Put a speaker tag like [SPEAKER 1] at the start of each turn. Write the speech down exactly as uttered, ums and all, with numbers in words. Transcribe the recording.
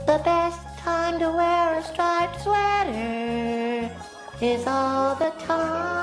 [SPEAKER 1] The best time to wear a striped sweater is all the time.